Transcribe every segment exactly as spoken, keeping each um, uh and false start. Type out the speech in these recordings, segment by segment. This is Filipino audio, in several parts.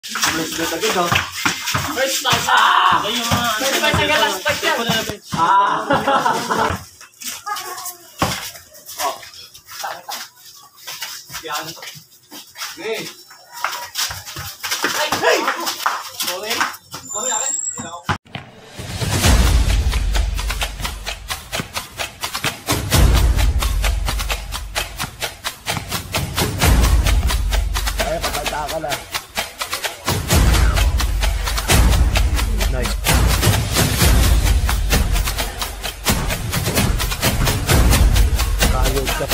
First agad oh. First time. Ah! Ayun mga. First time sa galas pag yan. Ah! Oh. Yan. Okay. Ay! Hey! Okay. Okay, akin. Ay, patata ka na. Nice. Kayod ka pa.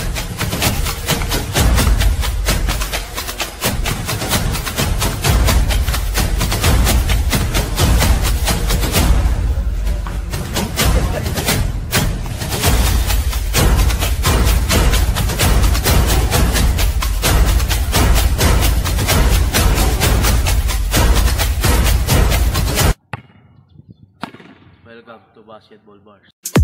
Welcome to Basketball Bars.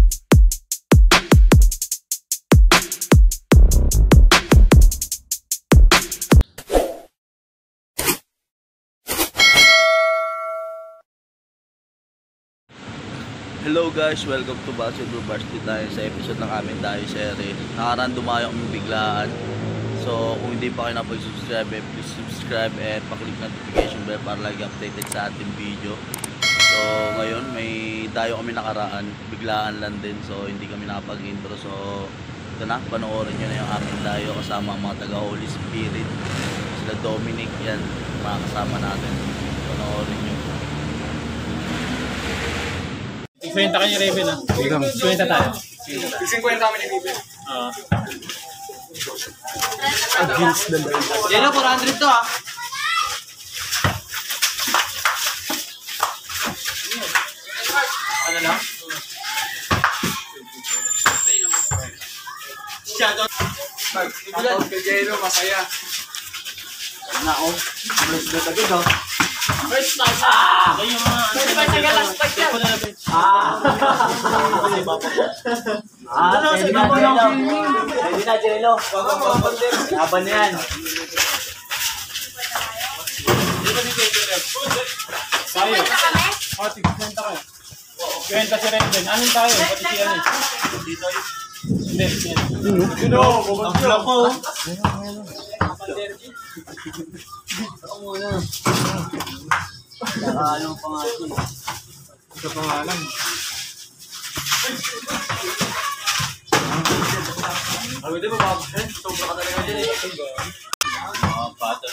Hello guys, welcome to Basketball Bars. Dito tayo sa episode ng aming Dayo Series. Nakaraan dumayo kami biglaan. So kung hindi pa kayo napag-subscribe, eh, please subscribe and paklik notification bell para lagi updated sa ating video. So ngayon may dayo kami nakaraan, biglaan lang din, so hindi kami nakapag-intro. So ito na, panoorin nyo na yung aming dayo kasama ang mga taga Holy Spirit, sila Dominic, yan, mga kasama natin. Panoorin nyo. Kwenta ka ni Raven ah. Kwenta tayo. Kwenta kami ni Raven. Oo. Against the line. Yan o, four hundred to ah. Ano lang? Shoutout. Shoutout kay Jeno, masaya. Na o, first agad oh. First time. Ah! Ayun mga. First time sa galas pag yan. Ah! Ah, pwede na, Jeno. Pwede na, Jeno. Laban na yan. Tayo. O, tig-kwenta kayo. Kwenta si Raven. Anong tayo? Pati si ano? Dito yun. Hindi. Jeno, bubag ko. Ako muna. Ano pa nga ito? Ito pangalan. Ano din ba ba? Sobra ka talaga dyan eh. Mga bata.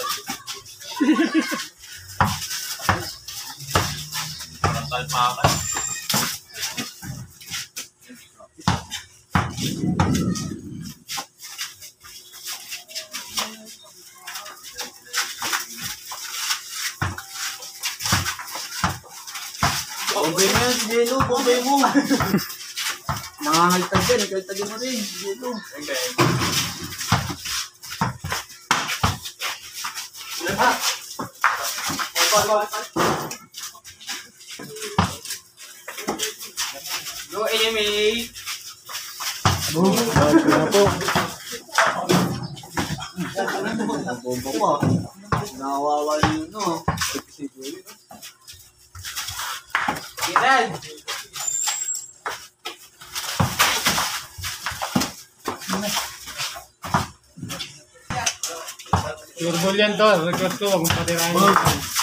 Parang kalpakan. Bombay mo yan, Jeno. Bombay mo. Nangangaltag yan. Ikaltagin mo rin, Jeno. Okay. Ha? Go, A M A. Oh, bawal ko na po. Ang bomba ko ah. Nakawawal yun no. Kiran! Pure ball yan to. Record ko. Huwag patirahin mo.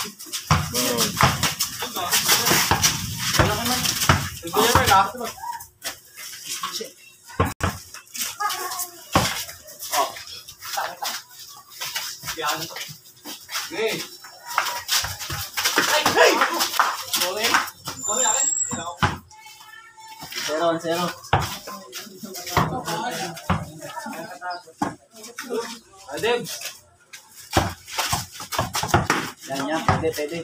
Yan. Okay. Ay! Hey! Okay. Okay, akin. Zero, zero. Adib. Yan, yan. Pwede, pwede.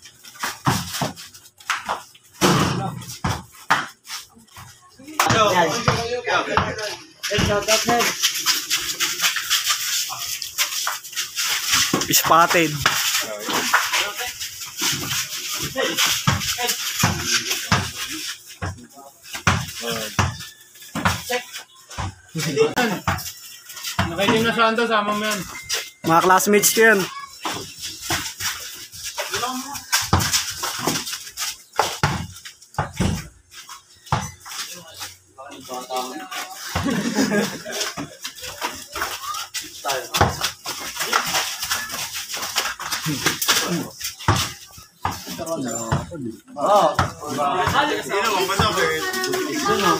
Yan. Head, shout out, head. Spotted. Nakaitim na siya ando, sama mo yan. Mga classmates ko yan. Oo. Hindi naman masakit. Ito no.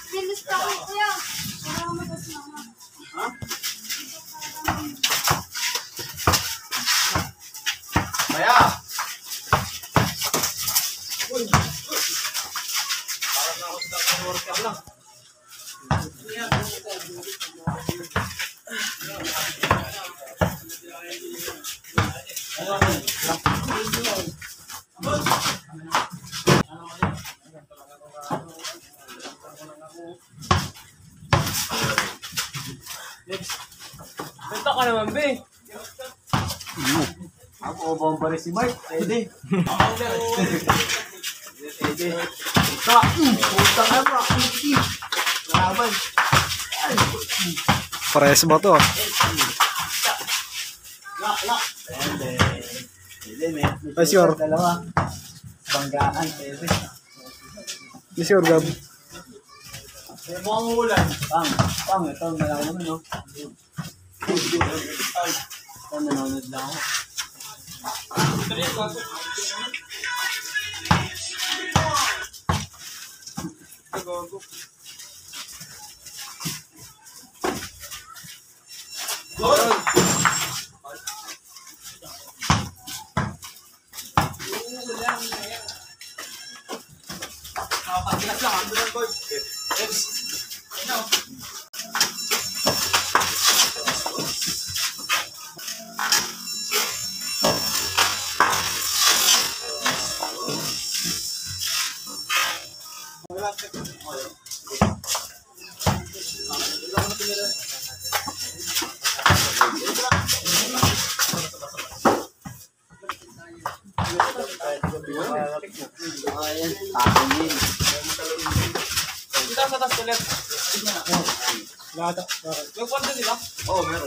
Maya! Parang na ako sa worker lang. Benta ka naman, be. Ako, bomba rin si Mark. Pwede. Pwede. Puta. Puta ka ba? Laban. Pares ba to? Lock, lock. Pwede. Pwede, may. Ay, sure. Dalawa. Banggaan. Pwede. Yes, sure, Gab. May mukhang ulan. Pang. Pang. Ito, malaki naman, no? Ito, nanonood lang ako. Ayan, takin yun. Kita sa taas ulit. Lahat. Yung kwarto nila? Oo, meron.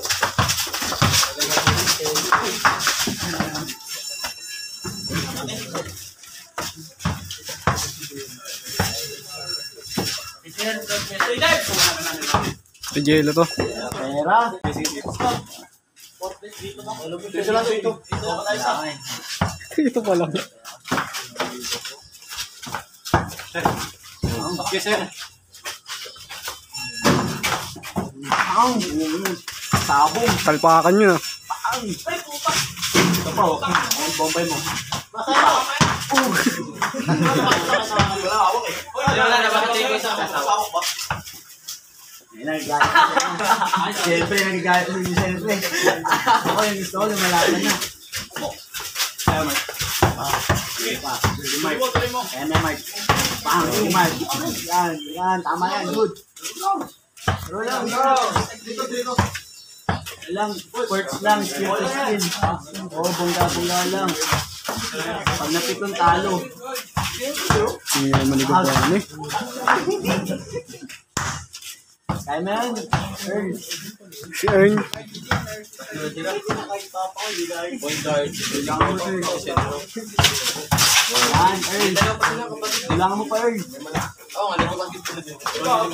Sa Jello to. Pera. Dito lang dito. Ito pa lang. Okay, sir. Ang sabong. Talpakan nyo na. Ang ito pa, oh. Ang bombay mo. Masaya. Uh. Wala hawak eh. Wala na, bakit tayo isa? Hawak ba? Ay, nagagaya. Siyempre, nagagaya mo yung siyempre. Ako yung gusto ko, lumalaban na. Kaya, Mark. Okay, pa. Mark. Kaya na, Mark. Pang, si Mark. Yan, yan. Tama yan, good. Bro lang, bro. Dito, dito. Lang, first lang, skill to skill. Oo, bongga-bongga lang. Pag napikon talo. Hindi naman maligod ba yan eh. Kaya mo yan, Earl. Si Earn. Yan, Earl. Kailangan mo pa, Earl. Oo, nga, nagpapag dito na dito.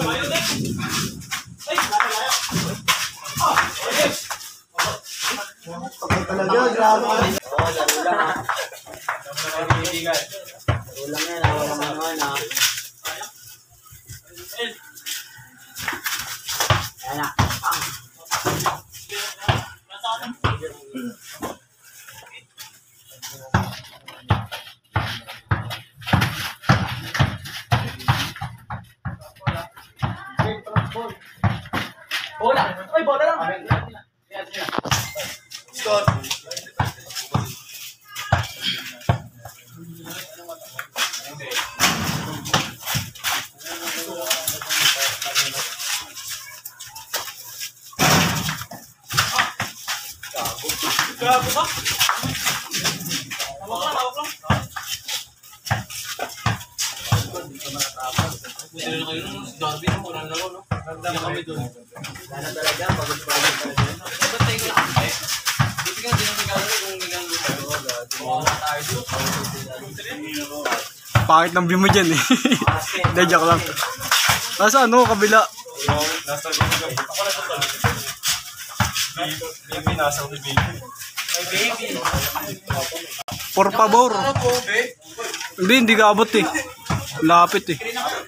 Talaga, grabe. Oo, laro lang. Laro lang yan, wala naman naman, ha. Ayan na. Bola! Ay, bola lang! Scott. Gago ka? Hawak lang, hawak lang. Buti na kayo nung si Darby nung unang laro, no? Hindi kami doon. Sana talaga, pagod-pagod talaga. Ba't tayo ko nakakay? Buti nga, di na nagagawin kung gagawin mo. Pangit ng view mo dyan eh. Hindi, joke lang. Nasa ano, kabila. Nasa baby. Ako na sa tol. Baby, nasa baby. May baby. Por favor. Hindi, hindi ka abot eh. Lapit eh.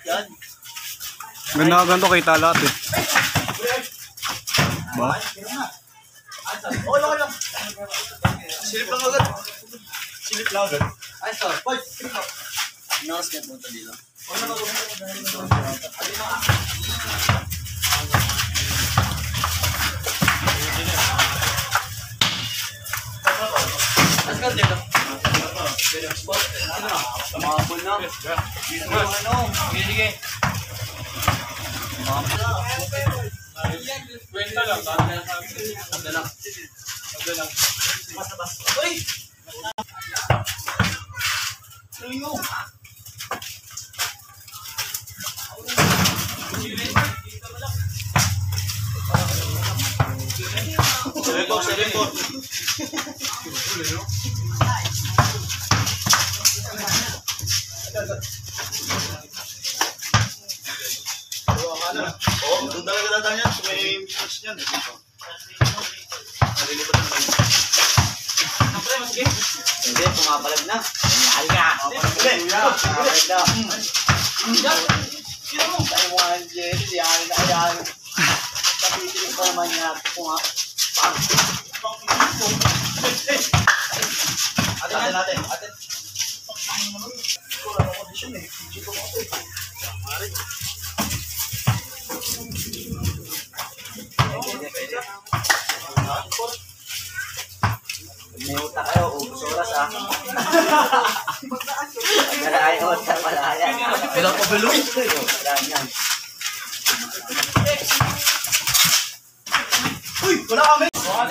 Ganda ganito kita lahat eh. Ba? Silip lang agad. Silip lang agad. Ay, sorry. Boy, silip lang. Inas ka punta dito. Let's go dito. Tumabol na. Ano? Sige. Kwenta lang. Sabda lang. Sabda lang. Uy! Tuyo! Selipot, selipot. Oo, doon talaga dadaan yan. May fish yan. Nalilipat na kayo. Hindi, pumapalag na. Ay nga. Pumapalag na. Pumapalag na. Tayo mo nga, Jerry. Yan na yan. Kapitilin pa naman niya. Kung nga. Pang. Atin natin. Atin. May utak kayo, ubus oras ah. Pagkala ay utak malaya. Ilang pa below? Yan, yan. Uy! Wala kami! Oh.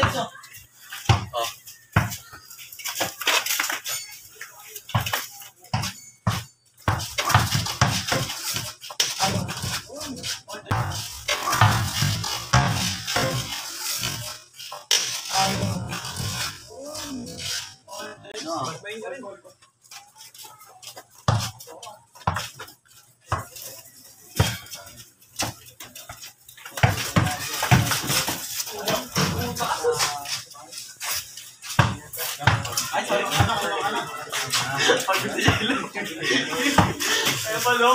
Ay, sorry. Ay, palo.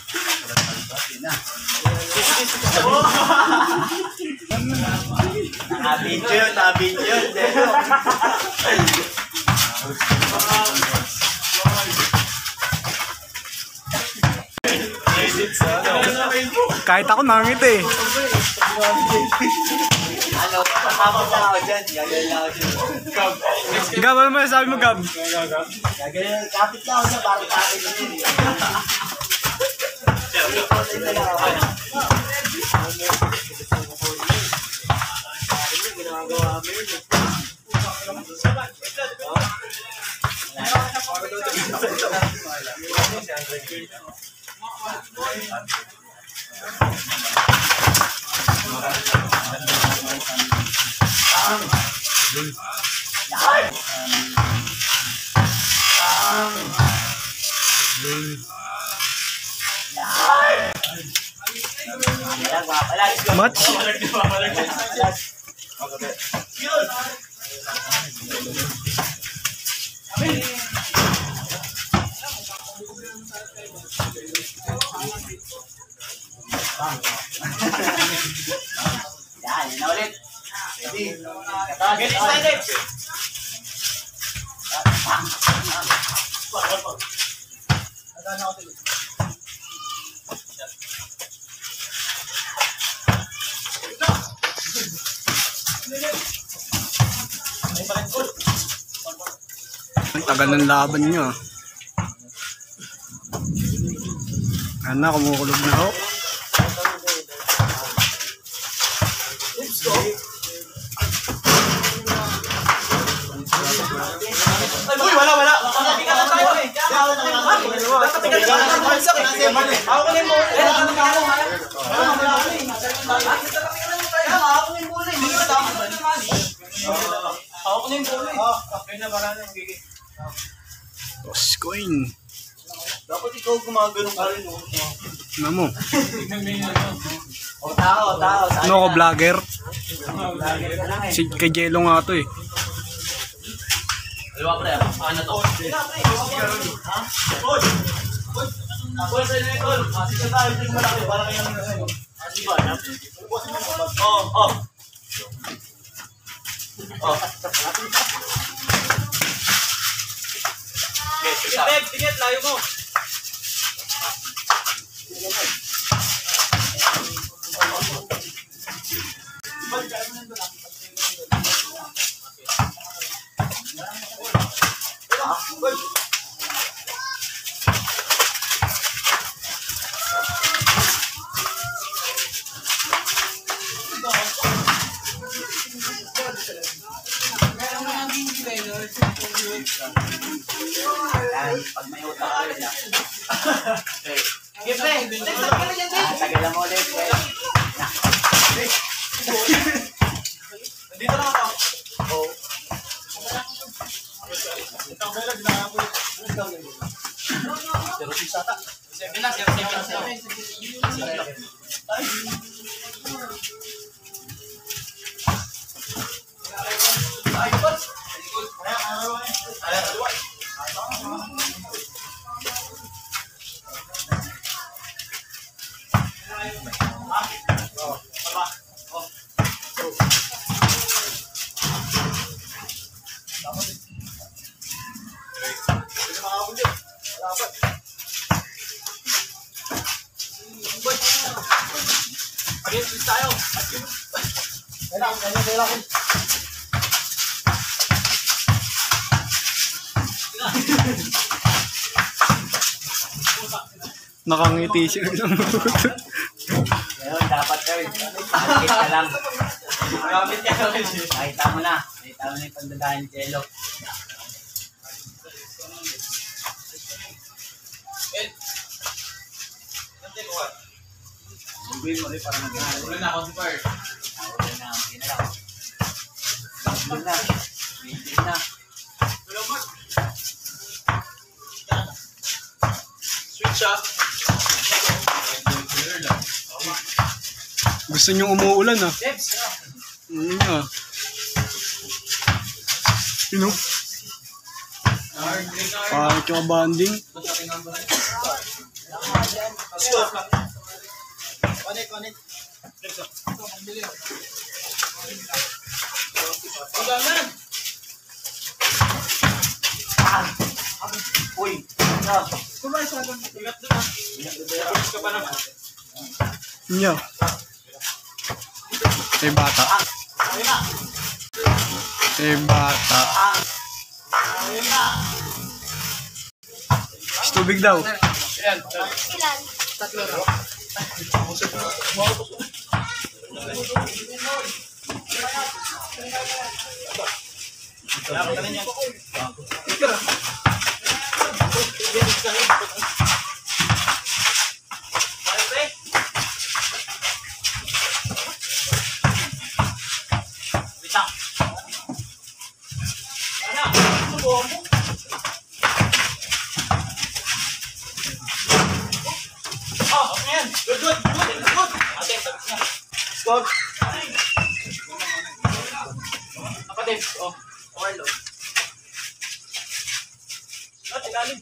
Nakabidyo yun, nakabidyo yun. Kahit ako nangit eh. Ano, pasama na ako dyan. Gagawin na ako dyan. Gab, ano masasabi mo, Gab? Gagawin, kapit na ako dyan. Bakit kapit na yun? Ginagawa mo yun. Much? Yan, yun na ulit. Ready? Get excited! Ang tagal ng laban nyo ah. Ano na, kumukulog na ako. Uy, wala, wala! Nakatiga na tayo eh! Nakatiga na tayo! Ako ko na yung muli! Ako ko na yung muli! Okay na, para na yung gigi. Toss coin. Dapat ikaw gumagano'n ka rin, oh. Ano mo? Tignan mo yung ano. O tao, tao. Ano ko, vlogger? Vlogger ka lang eh. Si kay Jello nga to eh. Aliwa pre, ano to? Boy, sa'yo na ito. Asisya tayo, ito malaki. Para kayo namin sa'yo. Asisya ba? Oo, oo. Oh. Okay, tigit, tigit, layo mo. Pag may utang ka rin ah. Sige, pre. Ah, tagalan mo ulit. Dito lang ako. Oo. Zero six ata. Seven lang, zero seven lang. Ay. Ay, boss. Ay, ay, Ayun, tayo. Kailangan, kailangan, kailangan. Nakangiti siya ng Ngayon, dapat kayo. Nakikita ka lang. Gamit ka lang. Nakita mo na. Nakita mo na yung pandadahan ni Jello. Sungguin mo rin para mag-aaral. Ulan na ako si Fire. Ulan na. Okay na lang. Ulan na. Waiting na. Switch ah. Gusto niyo umuulan ah. Steps. Ano nga. Sino? Pangit yung banding. Connect, connect. Pagdalan. Ah! Uy! Ano? Kumay sa akin. Ingat doon ah. Tapos ka pa naman. Niya. Eh bata. Ayun na! Eh bata. Ayun na! Gusto tubig daw. Ayan. Tatlo raw. Kailangan ka na niyan. Good, good, good, good. Ate, tapos na. Stop. Kapatid, oh. Okay, lo. At ilalim.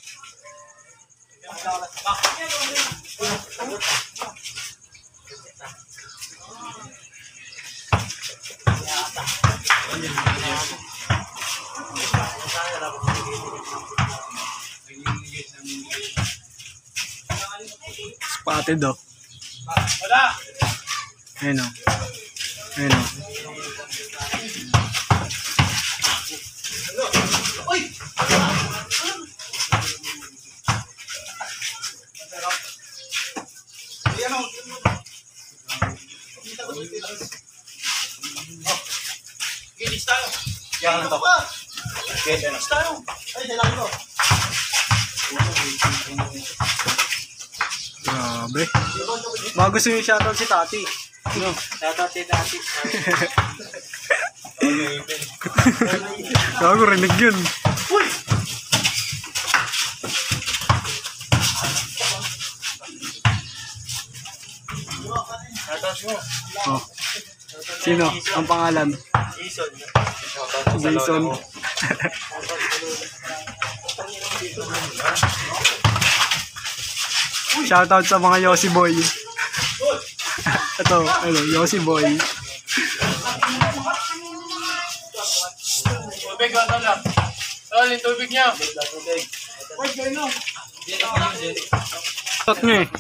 Spotted oh. Wala. Ayun oh. Ayun oh. Uy! Ayan o. Gilis tayo. Yan to. Gilis tayo. Ay, kailangan ko. Grabe. Mga gusto yung shoutout si Tati. No. Shoutout si Tati. Gago, rinig yun. Oh. Sino? Ang pangalan? Jason. Jason. Shoutout sa mga Yossi Boy. Ito, ano, Yossi Boy. Tubig ba tol lang? Tol, yung tubig niya. Shoutout nyo eh.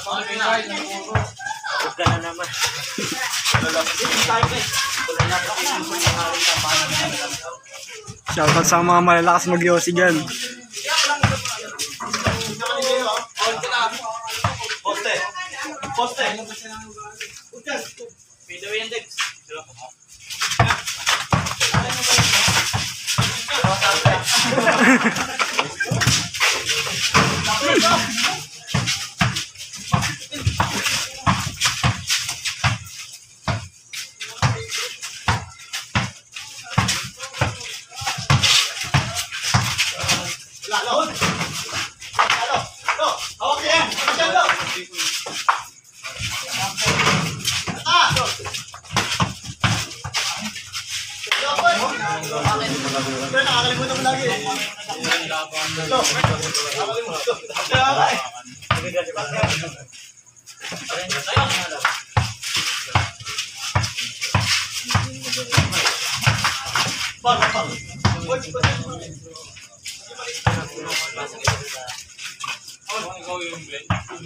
Huwag ka na naman. Shoutout sa mga malalakas mag-Yossi dyan. Poste. Poste. Video index. Lalon. Halo. Go. Hawak yan. Masyado. Ah. Nakakalimutan mo lagi. Ito. Nakakalimutan. Pag, pag. Ikaw yung Ben.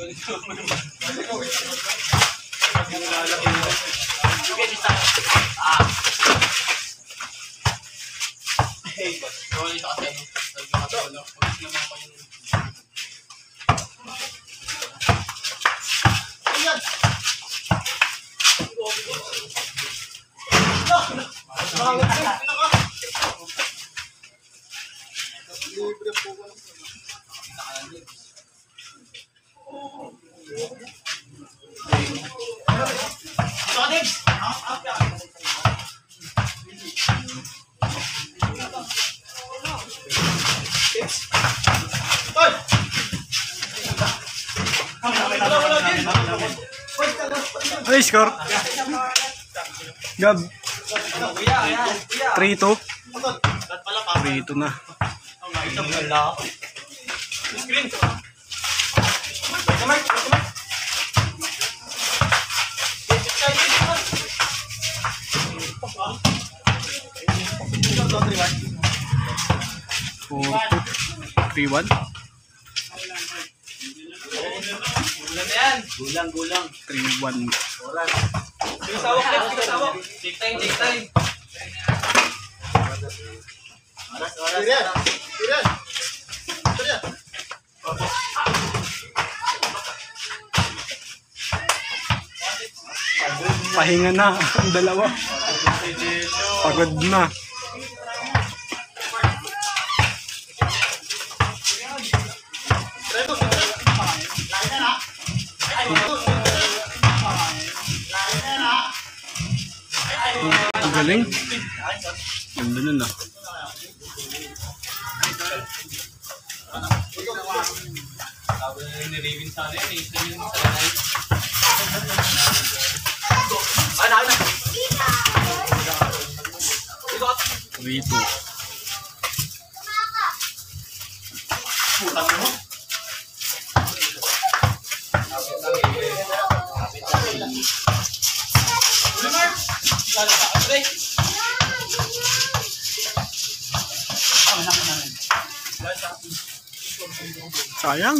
Ano yung score? Gab. three two. three two na. Screen. four two. three one. Gulang, gulang. three one. Sawak na, sawak. Take time, take time. Oras, oras. Tiran. Tiran. Tiran. Pahinga na ang dalawa. Pagod na. Ang galing. Ganda nun ah. three two. Sayang.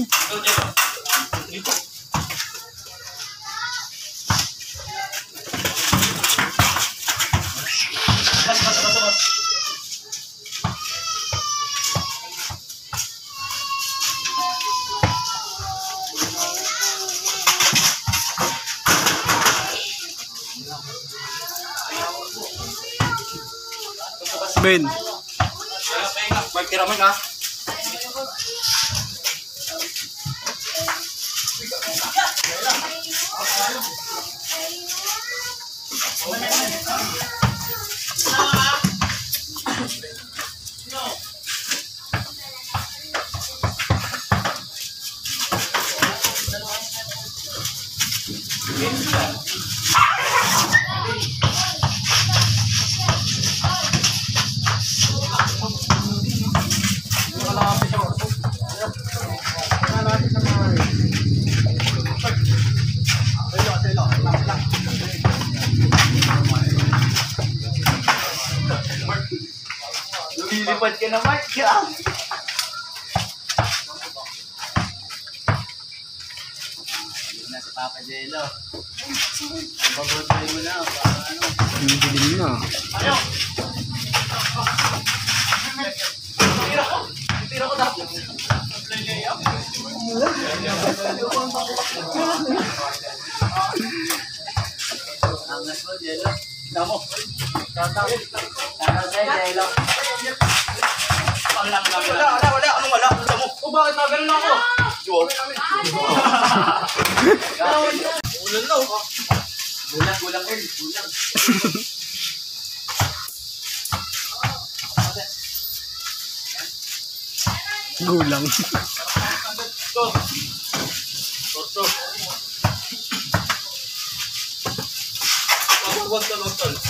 Ben. Magkiraman ka. ka na, Mark. Yan. Na si Papa Jello. Babotoy mo na. Para ano. Hindi na. Tira ko dapat. Angas mo, Jello. Namo. Angas mo, Jello. Wala, wala, wala. Anong wala? Gusto mo? O bakit nagalan na ako? Yo. Ulan na oh. Gulang, gulang, El. Gulang. Gulang. To. To. Wag wag tol, wag tol.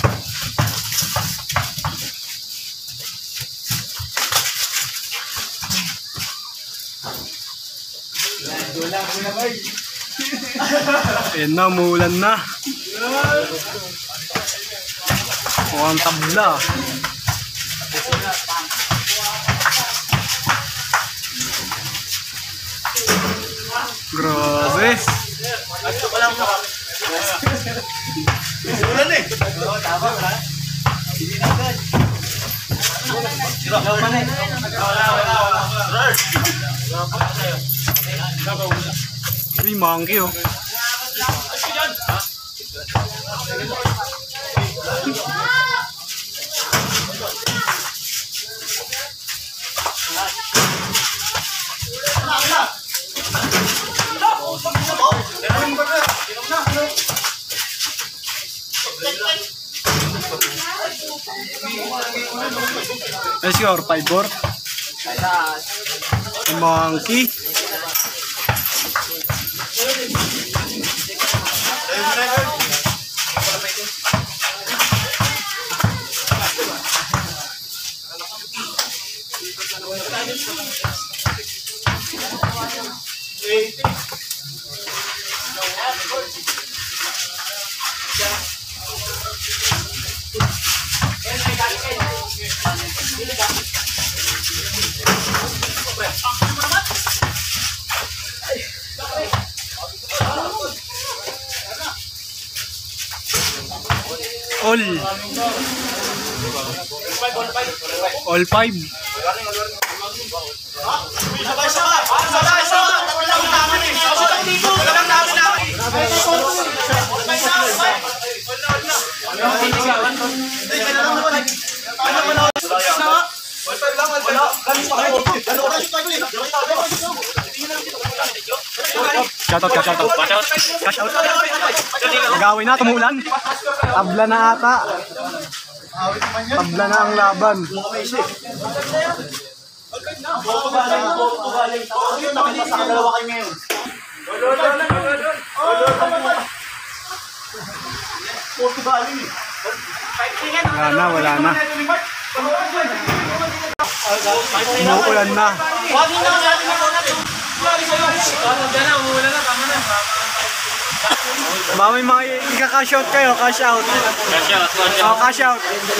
Gulang, gulang, El. Ayan na, umuulan na. Mukhang tabla. Grabe. Ato pa lang mo. Ulan eh. Oo, tama, ha? Hindi na agad. Tira. Wala, wala. Wala, wala, wala. Uy, monkey oh. Let's go, five four. Monkey. All. All five. Sabay, sabay. Sabay, sabay. Tatlo lang namin eh. Tatlo lang dito. Tatlo lang namin namin. Sabay, sabay. Shoutout ka, shoutout. Cash out. Gawin na, tumulan. Tabla na ata. Tabla na ang laban. Dalawa kayo ngayon. Wala na, wala na. Umuulan na. Ba may mga ika-cash out kayo, cash out. Cash out, cash Oh, cash out.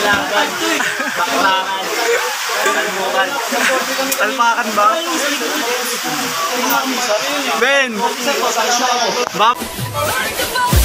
Talpakan ba? Ben! Bam!